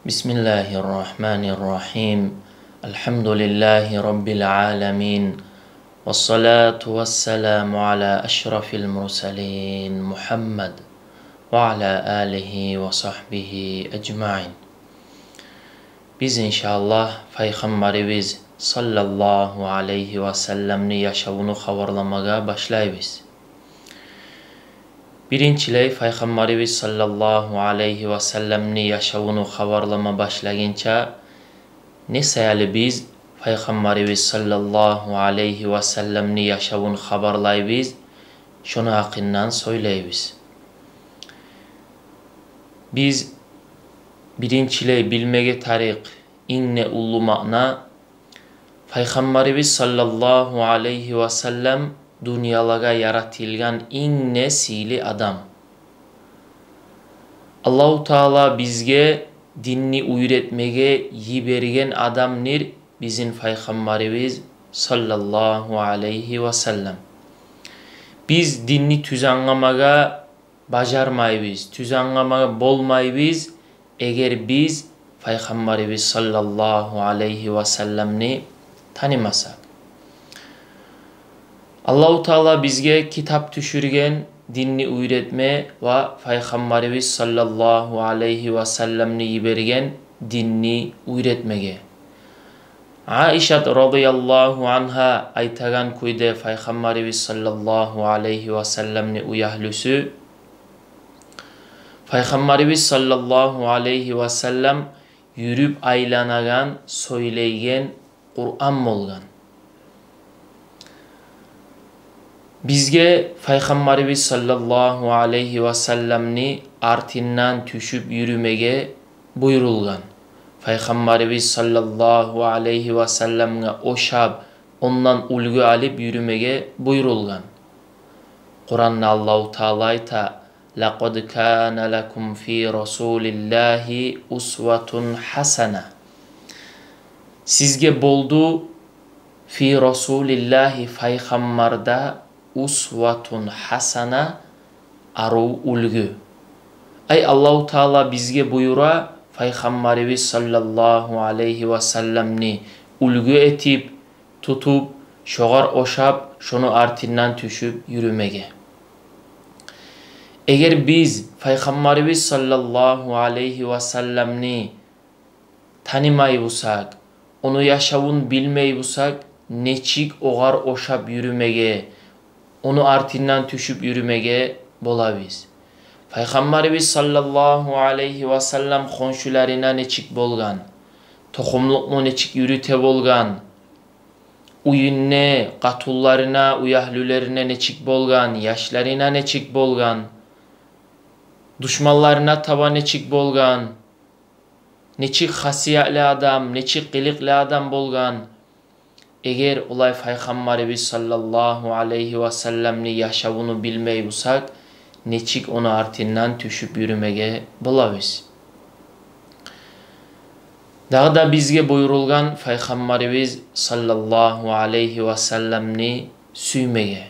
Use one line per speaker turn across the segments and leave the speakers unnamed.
Bismillahirrahmanirrahim. Elhamdülillahi Rabbil alemin. Vessalatu vesselamu ala eşrafil mursalin Muhammed ve ala alihi ve sahbihi ecmain. Biz inşallah Peygamberimiz sallallahu aleyhi ve sellemni yaşamını havarlamağa başlayız. Birinçiley Peygamberimiz sallallahu aleyhi ve sellemni yaşamını havarlama başlayınca ne sayılı biz Peygamberimiz sallallahu aleyhi ve sellemni yaşamını habarlayız, şunu hakkından söyleyiniz. Biz birinçiley bilmege tarik inne ulu ma'na Peygamberimiz sallallahu aleyhi ve sellem dünyalığa yaratılgan inne sili adam. Allahu Teala bizge dinni uyretmege yibergen adamnir bizim Peygamberimiz sallallahu aleyhi ve sellem. Biz dinni tüzanlamaga bacarmayız, tüzanlamaga bolmayız eğer biz Peygamberimiz sallallahu aleyhi ve sellemni tanımasak. Allahu Teala bizge kitap düşürgen dinni uyretme ve Peygamberimiz sallallahu aleyhi ve sellemni yibergen dinni uyretmege. Aişa radıyallahu anha aytagan kuyde Peygamberimiz sallallahu aleyhi ve sellemni uyahlüsü Peygamberimiz sallallahu aleyhi ve sellem yürüp aylanagan, söyleygen Kur'an bolgan. Bizge Peygamberimiz sallallahu aleyhi ve sellemni artinden düşüp yürümege buyurulgan. Peygamberimiz sallallahu aleyhi ve sellem'e oşab ondan ulgu alıp yürümege buyurulgan. Kur'an'da Allahu Teala ayta لَقَدْ كَانَ لَكُمْ ف۪ي رَسُولِ اللّٰهِ اُسْوَةٌ حَسَنَةٌ Sizge boldu fi Resulillahi Peygamber'da usvatun hasana aru ulgu. Ay Allahu Teala bizge buyura Peygamberimiz sallallahu aleyhi ve sellemni ulgu etip tutup şoğar oşap şunu artinden düşüp yürümege. Eğer biz Peygamberimiz sallallahu aleyhi ve sellemni tanımayıbısak, onu yaşavun bilmeyibısak neçik oğar oşap yürümege, onu artinden düşüp yürümege bolabız. Peygamberimiz sallallahu aleyhi ve sellem konşularına neçik bolgan, tohumlukmu neçik yürüte bolgan, uyunne, katullarına, uyahlülerine neçik bolgan, yaşlarına neçik bolgan, düşmanlarına tava neçik bolgan, neçik hasiyetli adam, neçik kılıklı adam bolgan. Eğer olay Peygamberimiz sallallahu aleyhi ve sellemni yaşavunu bilmeyusak, neçik onu artinden düşüp yürümege bulabız. Daha da bizge buyurulgan Peygamberimiz sallallahu aleyhi ve sellemni süymege.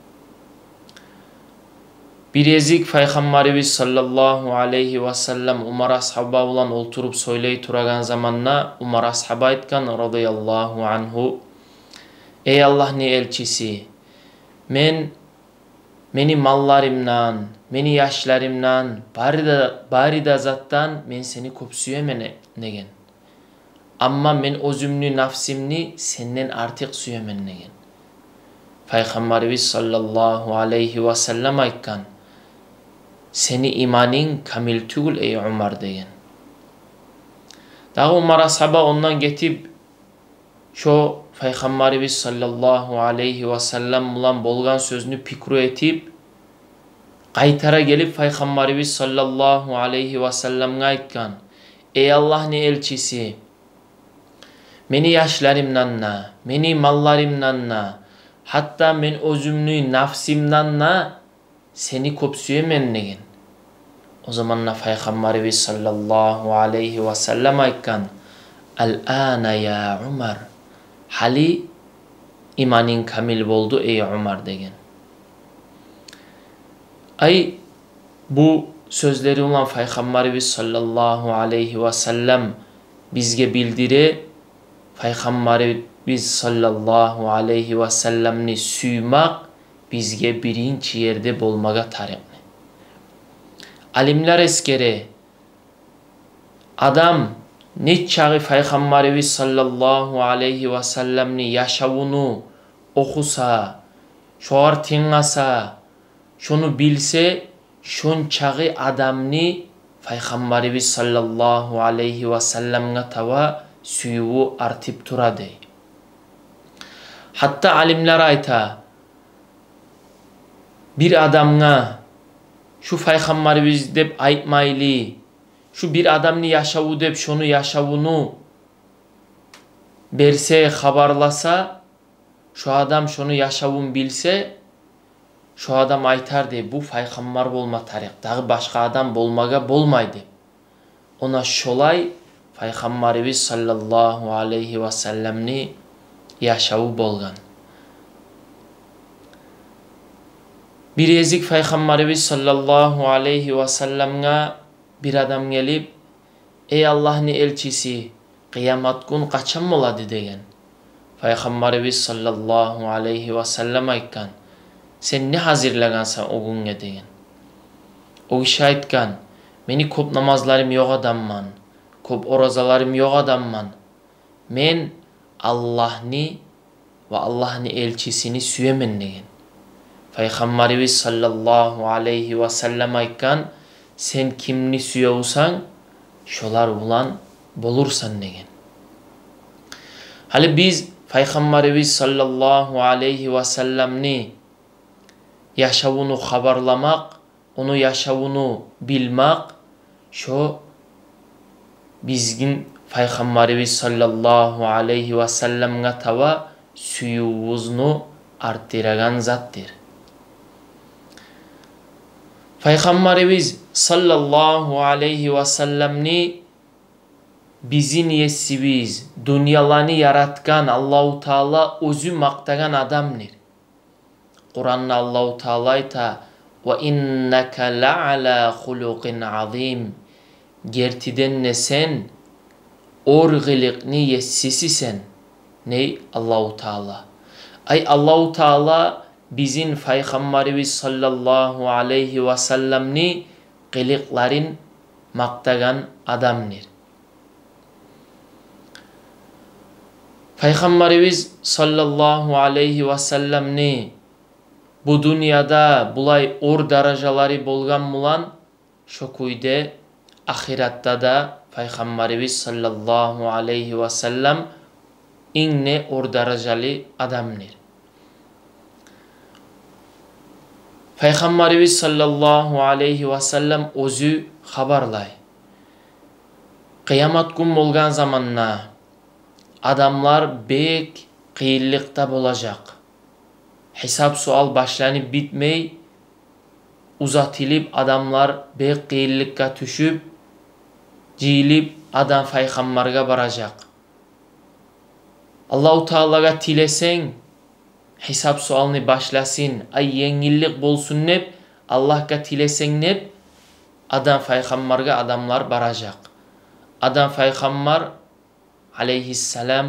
Bir ezik Peygamberimiz sallallahu aleyhi ve sellem Umar ashaba olan olturup söyley turagan zamanna Umar ashaba etkan radıyallahu anhu ey Allah'ın elçisi meni mallarımdan, meni yaşlarımdan bari da zattan men seni köp süyemen negen. Amma men özümlü nafsimni senden artık süyemen negen. Peygamberimiz sallallahu aleyhi ve sellem aytkan seni imanin kamil tügül ey Umar degen. Daha Umar ashaba ondan getip şu Peygamberimiz sallallahu aleyhi ve sellem bulan bolgan sözünü pikru etip kaytara gelip Peygamberimiz sallallahu aleyhi ve sellem'e aytkan ey Allah'ın elçisi meni yaşlarımdanna, meni mallarımdanna hatta men özümlü nafsimdanna seni köp süyemen negen. O zamanla Peygamberimiz sallallahu aleyhi ve sellem aytkan el-ana ya Umar hali imanin kamil boldu ey Umar degen. Ay bu sözleri olan Peygamberimiz sallallahu aleyhi ve sellem bizge bildire, Peygamberimiz sallallahu aleyhi ve sellemni suymak bizge birinci yerde bolmaga tarikni. Alimler eskere adam ne çağı Peygamberimiz sallallahu aleyhi ve sellemni yaşavunu okusa, şoar tingasa, şunu bilse, şun çağı adamni Peygamberimiz sallallahu aleyhi ve sellem'e tava suyuvu artıp turade. Hatta alimler ayta bir adamga şu Peygamberimiz dep aytmaylı, şu bir adamni yaşavu dep şunu yaşavunu berse, habarlasa, şu adam şunu yaşavun bilse, şu adam aytar de bu Peygamber bolma tarik, dağı başka adam bolmaga bolmaydı. Ona şolay Peygamberimiz sallallahu aleyhi ve sellemni yaşavu bolgan. Bir ezik Peygamberimiz sallallahu aleyhi ve sellem'e bir adam gelip, ey Allah'ın elçisi, kıyamet gün kaçan oladı degen. Peygamberimiz sallallahu aleyhi ve sellem aytkan, sen ne hazırlagansan o günge degen. O kişi aytkan, meni köp namazlarım yok adamman, köp orazalarım yok adamman. Men Allah'ni ve Allah'ın elçisini süyemen degen. Peygamberimiz sallallahu aleyhi ve sellem aytkan, sen kimni süyevsan, şolar ulan bolursan degen. Hali biz Peygamberimiz sallallahu aleyhi ve sellemni yaşavunu habarlamak, onu yaşavunu bilmek, şu bizgin Peygamberimiz sallallahu aleyhi ve sellem'e tava suyuvuzunu arttıragan zattir. Peygamberimiz sallallahu aleyhi ve sellemni bizi niyesibiz, dünyalarını yaratkan Allahu Teala özü maktagan adamdır. Kur'an'da Allahu Teala ayta ve inneke la'ala hulukin azim. Gertiden ne sen orgilikni yessisi sen. Ney? Allahu Teala. Ay Allahu Teala bizim Peygamberimiz sallallahu aleyhi ve sellemni kılıkların maktagan adamdır. Peygamberimiz sallallahu aleyhi ve sellemni bu dünyada bulay or darajaları bolgan bulan şokuyde ahiratta da Peygamberimiz sallallahu aleyhi ve sellem inne or darajalı adamdır. Peygamberimiz sallallahu aleyhi ve sellem özü habarlay. Kıyamet gün bolgan zamanna adamlar bek kıyıllıkta bolacak. Hesap sual başlanıp bitmey, uzatılıp adamlar bek kıyıllıkka düşüp, ciyilip adam Peygamber'e baracak. Allahu Teala'ga tilesen, hesap sualını başlasın, ay yengillik bolsun nep, Allah'a tilesen nep, adam Peygamber'e adamlar baracak. Adam Peygamber aleyhisselam,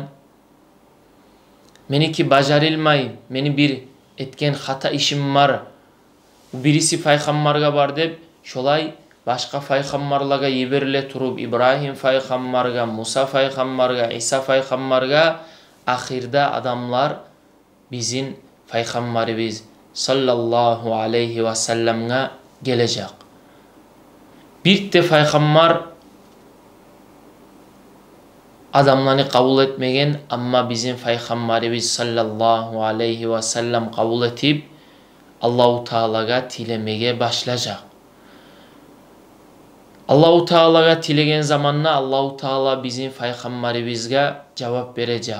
meni ki bacarilmay, meni bir etken hata işim var, birisi Peygamber'e bar dep, şolay başka Peygamber'laga yiberile turup İbrahim Peygamber'e, Musa Peygamber'e, İsa Peygamber'e, ahirde adamlar bizim Peygamberimiz sallallahu aleyhi ve sellem'e gelecek. Bir de Peygamber adamlarını kabul etmegen ama bizim Peygamberimiz sallallahu aleyhi ve sellem kabul etip Allahu Teala'ga tilemeye başlayacak. Allahu Teala'ga tilegen zamanla Allahu Teala bizim Peygamberimizge cevap verecek.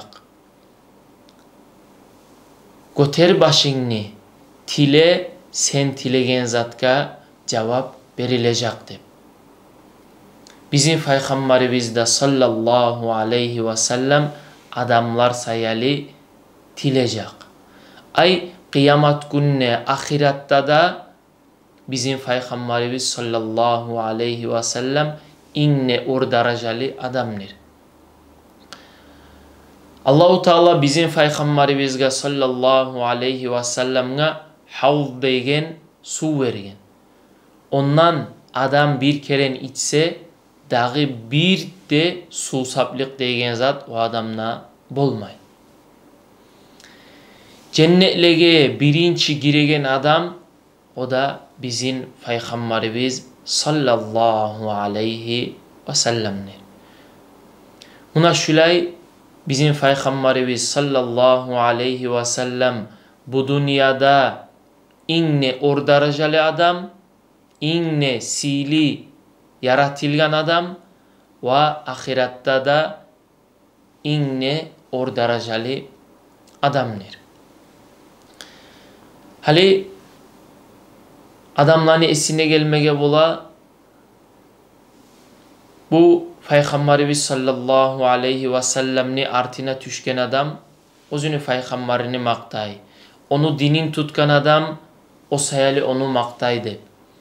Göter başını tile, sen tilegen zatka cevap verilecek de. Bizim Peygamberimiz de sallallahu aleyhi ve sellem adamlar sayalı tilecek. Ay kıyamet gününe ahiratta da bizim Peygamberimiz sallallahu aleyhi ve sellem inne or darajalı adamdır. Allahu Teala bizim Peygamberimizge sallallahu aleyhi ve sellem'e havz degen su vergen. Ondan adam bir keren içse dağı bir de susaplık degen zat o adamna bolmay. Cennetlege birinci giregen adam o da bizim Peygamberimiz sallallahu aleyhi ve sellem'dir. Buna şulay bizim Peygamberimiz sallallahu aleyhi ve sellem bu dünyada inne or darajalı adam, inne sili yaratılgan adam ve ahirette da inne or darajalı adamdır. Hali adamlarını esine gelmege bola bu Peygamberimiz sallallahu aleyhi ve sellem'ni artina düşken adam özünü Peygamberini maktay. Onu dinin tutkan adam o sayali onu maktaydı.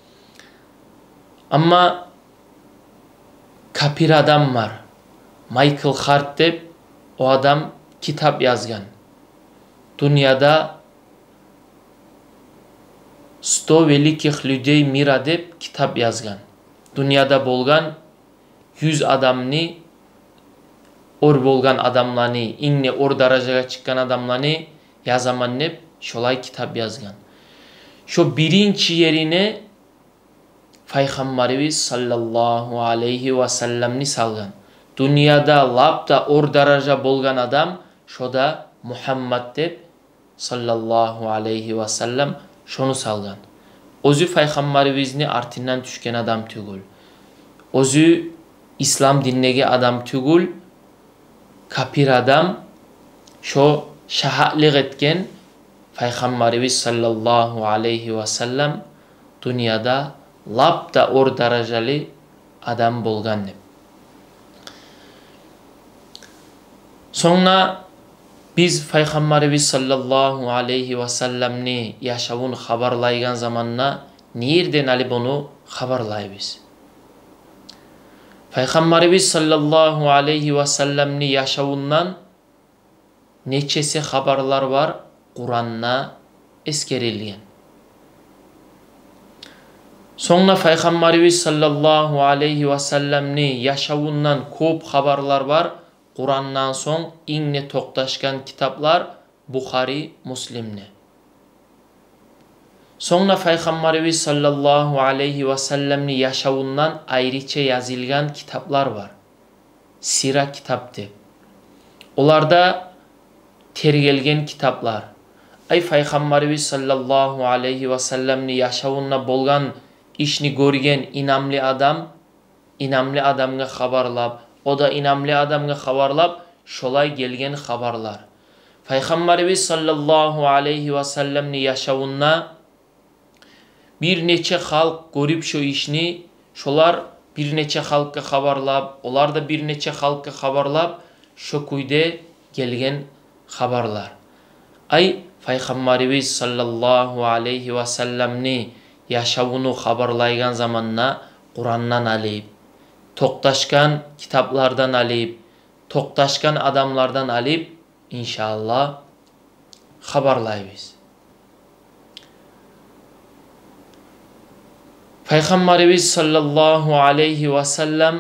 Ama kapir adam var. Michael Hart deb o adam kitap yazgan. Dünyada 100 velikih людей mira deb kitap yazgan. Dünyada bolgan 100 adamni or bolgan adamlarni, inne or darajaga çıkkan adamlarni yazaman deb şolay kitap yazgan. Şu birinci yerine Peygamberimiz sallallahu aleyhi ve sellem'ni salgan. Dünyada lapta or daraja bolgan adam şoda Muhammed deb sallallahu aleyhi ve sellem şonu salgan. Özü Peygamberimizni artinden düşken adam tügül. Özü İslam dinlege adam tügül. Kapir adam şo şahatlık etken Peygamberimiz sallallahu aleyhi ve sellem dünyada lapta or darajalı adam bolgan. Sonra biz Peygamberimiz sallallahu aleyhi ve sellem'ni yaşavun habarlaygan zamanna nereden alıp onu habarlaybiz? Peygamberimiz sallallahu aleyhi ve sellem'ni yaşavundan neçesi habarlar var Kur'an'na eskerilgen. Sonra Peygamberimiz sallallahu aleyhi ve sellem'ni yaşavundan köp habarlar var. Kur'an'dan son inne toktaşkan kitaplar Bukhari, Müslim'ne. Sonra Peygamberimiz sallallahu aleyhi ve sellem'ni yaşavundan ayrıca yazılgan kitaplar var. Sira kitaptı. Olarda tergelgen kitaplar. Ay Peygamberimiz sallallahu aleyhi ve sellem'ni yaşavunna bolgan işni görgen inamlı adamga habarlap, o da inamlı adamga habarlap, şolay gelgen habarlar. Peygamberimiz sallallahu aleyhi ve sellem'ni yaşavunna bir neçe halk görüp şu işni, şolar bir neçe halkka habarlap, olar da bir neçe halkka habarlap, şu kuyde gelgen habarlar. Ay Peygamberimiz sallallahu aleyhi ve sellem'ni yaşavunu habarlaygan zamanna Kur'an'dan alıp, toktaşkan kitaplardan alıp, toktaşkan adamlardan alıp inşallah habarlaybiz. Peygamberimiz sallallahu aleyhi ve sellem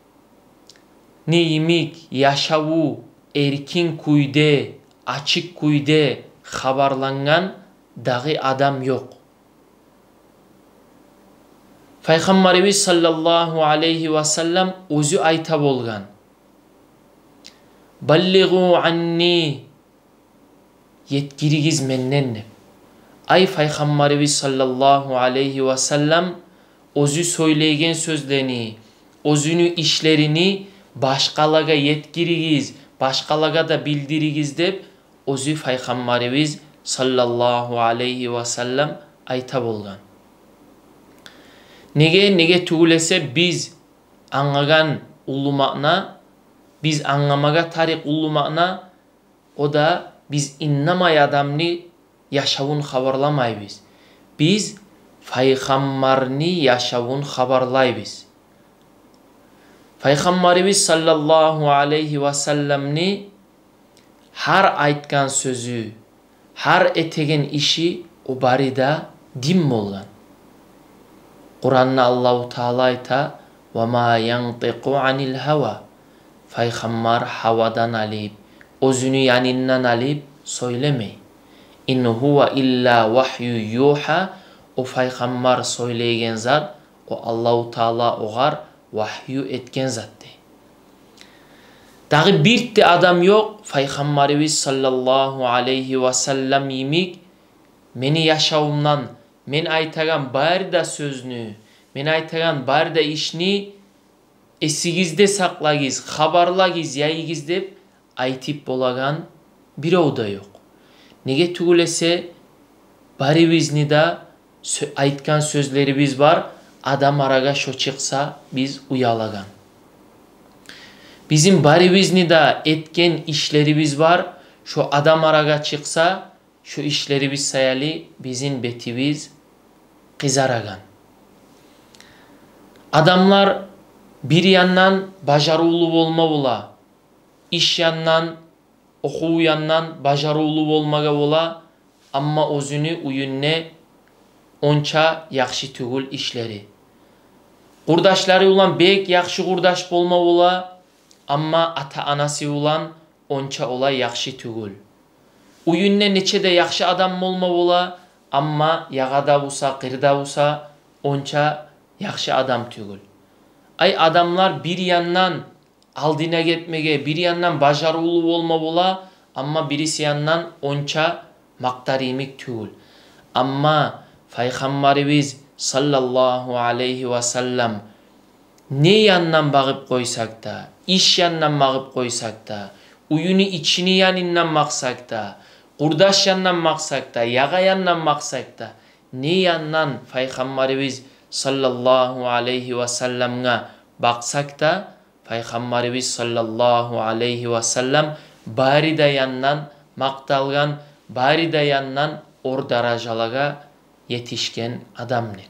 neyimik yaşavu erkin kuyde, açık kuyde habarlangan dağı adam yok. Peygamberimiz sallallahu aleyhi ve sellem özü ayta bolgan. Balligu anni yetkirigiz menden. Ay Peygamberimiz sallallahu aleyhi ve sellem özü söyleygen sözlerini, özünü işlerini başkalaga yetkirigiz, başkalaga da bildirigiz dep özü Peygamberimiz sallallahu aleyhi ve sellem ayta bolgan. Nege tugulese biz anlagan ulumağına, biz anlamaga tarik ulumağına, o da biz innamay adamni yaşavun habarlamaybiz. Biz Peygamberni yaşavun habarlaybiz. Peygamberimiz sallallahu aleyhi ve sellemni har aytgan sözü, har etegen işi o barida din bolgan. Kur'an'da Allahu Teala ayta: "Ve ma yantiqu anil hava." Peygamber havadan alıp, özünü yanından alıp söylemey. "İn huve illa vahyu yuha." O peygamber söyleygen zat, o Allahu Teala oğar vahyu etken zat de. Dağı bir de adam yok, Peygamberimiz sallallahu aleyhi ve sellem yemik, meni yaşavumdan, men aytagan barda sözünü, men aytagan barda işni esigizde saklagiz, habarlagiz, yayigiz dep aytip bolagan birov da yok. Nege tugulese baribizni da aytgan sözlerimiz var, adam araga şo çıksa biz uyalagan. Bizim baribizni da etken işlerimiz var, şu adam araga çıksa şu işlerimiz sayali bizim betimiz kızaragan. Adamlar bir yandan bajarılı olma bola, iş yandan, okuğu yandan bajarılı olmaga bola, amma özünü uyunne onça yakşı tügül işleri. Kurdaşları ulan bek yakşı kurdaş bolma bola, amma ata anası ulan onça ola yakşı tügül. Uyunne neçe de yakşı adam bolma bola, amma yağada busa, kırda busa onça yakşı adam tügül. Ay adamlar bir yandan aldına gitmege, bir yandan bajarılı olma bola, amma birisi yandan onça maktarimik tügül. Amma Peygamberimiz sallallahu aleyhi ve sellem ne yandan bağıp koysak da, iş yandan bağıp koysak da, uyunu içini yanından baksak da, kurdaş yandan baksak da, yaga yandan baksak da, ne yandan Peygamberimiz sallallahu aleyhi ve sellem'e baksak da, Peygamberimiz sallallahu aleyhi ve sellem bari da yandan maktalgan, bari da yandan or darajalaga yetişken adamdır.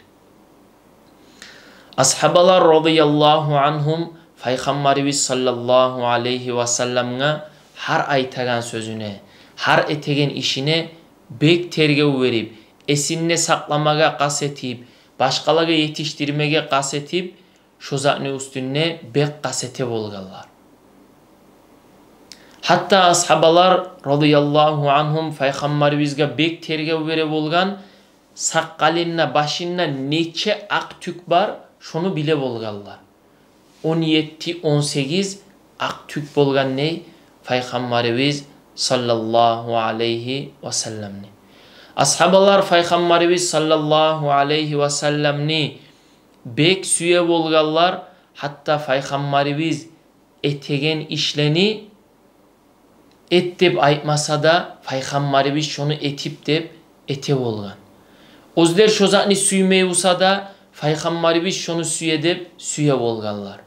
Ashabalar radıyallahu anhum Peygamberimiz sallallahu aleyhi ve sellem'e har aytagan sözüne, har etegen işine bek tergev verip, esinne saklamaga kasetip, başkalarga yetiştirmege kasetip, şu zatne üstünne bek kasete bolgallar. Hatta ashabalar radıyallahu anhum Peygamberimizge bek tergev vere bolgan, sakkalinna başinna neçe ak tük var, şunu bile bolgallar. 17-18 ak tük bolgan ney? Peygamberimiz sallallahu aleyhi ve sellemni. Ashabalar Peygamberimiz sallallahu aleyhi ve sellemni bek süye bolgallar, hatta Peygamberimiz etegen işleni et dep aytmasa da Peygamberimiz şunu etip dep ete bolgan. Ozler şo zatni süymey usa da Peygamberimiz şunu süye dep süye bolganlar.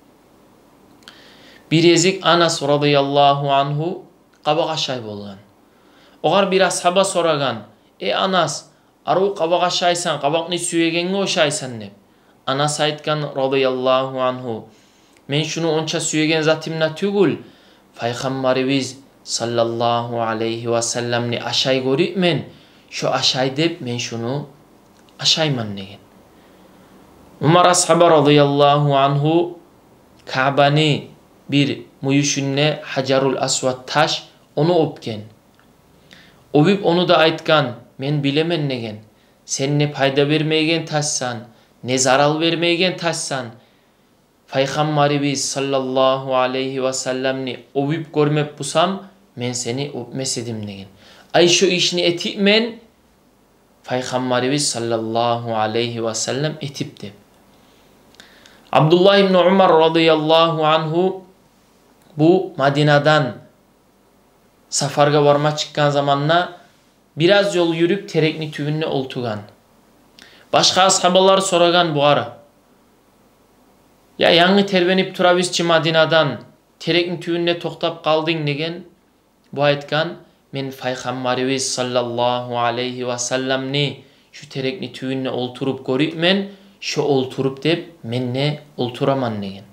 Bir ezik Anas radıyallahu anhu qabağa şay bolgan. Oğar bir ashaba soragan: Anas, aru qabağa şaysan, qabaqni süyegenge o şaysan dep. Anas aytgan radıyallahu anhu: Men şunu onça süyegen zatimna tügül, Peygamberimiz sallallahu aleyhi ve sellemni aşay görüp men, şu aşay dep men şunu aşayman degen. Umar ashaba radıyallahu anhu Ka'bani bir muyuşunne Hajarul Aswad taş onu opken. Obip onu da aytgan: Men bilemen negen. Sen ne payda vermeygen taşsan, ne zaral vermeygen taşsan, Peygamberimiz sallallahu aleyhi ve sellemni obip görmep busam, men seni opmesedim degen. Ay şu işini etip men, Peygamberimiz sallallahu aleyhi ve sellem etipti. Abdullah ibn Umar radıyallahu anhu bu Madina'dan safarga varma çıkkan zamanla biraz yol yürüp terekni tüvünne oltugan. Başka ashabalar soragan bu ara: Ya yangi terbenip turabizçi Madina'dan terekni tüvünne toktap kaldın degen. Bu aytgan: Men Peygamberimiz sallallahu aleyhi ve sellemni şu terekni tüyünne olturup görüp men şu olturup dep menne olturaman degen.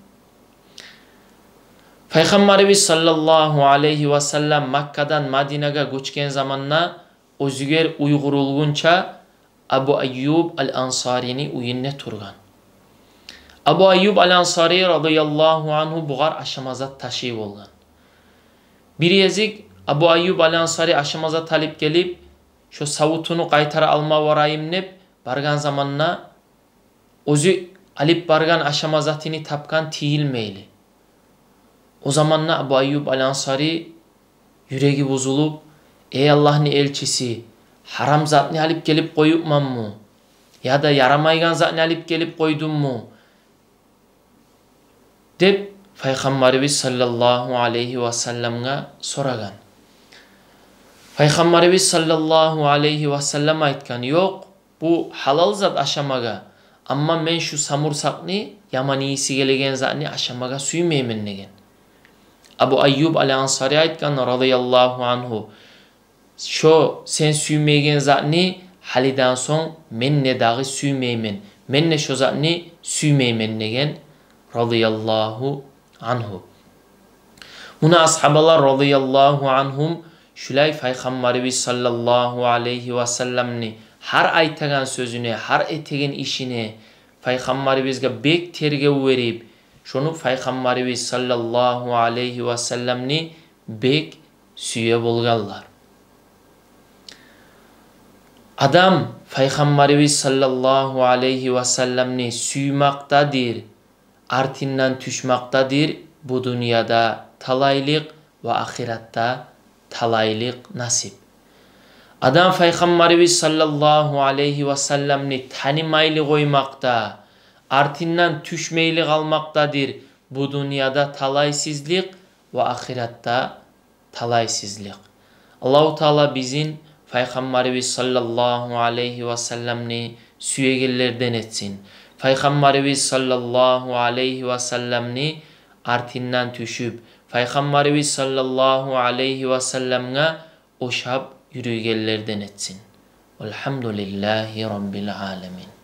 Peygamberimiz sallallahu aleyhi ve sellem Makka'dan Madine'ga göçken zamanna özüger uygurulgunça Abu Ayyub al-Ansari'ni uyinne turgan. Abu Ayyub al-Ansari radıyallahu anhu buğar aşamazat taşıyıp olgan. Bir yezik Abu Ayyub al-Ansari aşamaza talip gelip şu savutunu qaytara alma varayım nep bargan zamanna özü alip bargan aşamazatini tapkan tiyilmeyli. O zamanla Abu Ayyub al-Ansari yüreği bozulup ey Allah'ın elçisi haram zatni alip gelip koyupman mı? Ya da yaramaygan zatni alip gelip koydun mu? Dep Peygamberimiz sallallahu aleyhi ve sellem'e soragan. Peygamberimiz sallallahu aleyhi ve sellem aytkan yok bu halal zat aşamaga ama men şu samursakni yaman iyisi gelegen zatni aşamaga süymeymen degen. Abu Ayyub al-Ansari aytkan radıyallahu anhu şu sen süymeygen zatni halidan son men ne dağı süymeymen men ne şu zatni süymeymen degen radıyallahu anhu. Buna ashabalar radıyallahu anhum şulay Peygamberimiz sallallahu aleyhi ve sellemni har aytagan sözüne, har etegen işine Peygamberimizge bek terge verip şonu Peygamberimiz sallallahu aleyhi ve sellemni bek süye bolganlar. Adam Peygamberimiz sallallahu aleyhi ve sellemni suymaktadır, artinden düşmaktadır bu dünyada talaylık ve ahirette talaylık nasip. Adam Peygamberimiz sallallahu aleyhi ve sellemni tanimaylı koymakta, artinden düşmeyli kalmaktadır bu dünyada talaysızlık ve ahirette talaysızlık. Allah-u Teala bizim Peygamberimiz sallallahu aleyhi ve sellemni süyegellerden etsin. Peygamberimiz sallallahu aleyhi ve sellemni artinden düşüp Peygamberimiz sallallahu aleyhi ve sellem'e oşab yürügellerden etsin. Velhamdülillahi Rabbil alemin.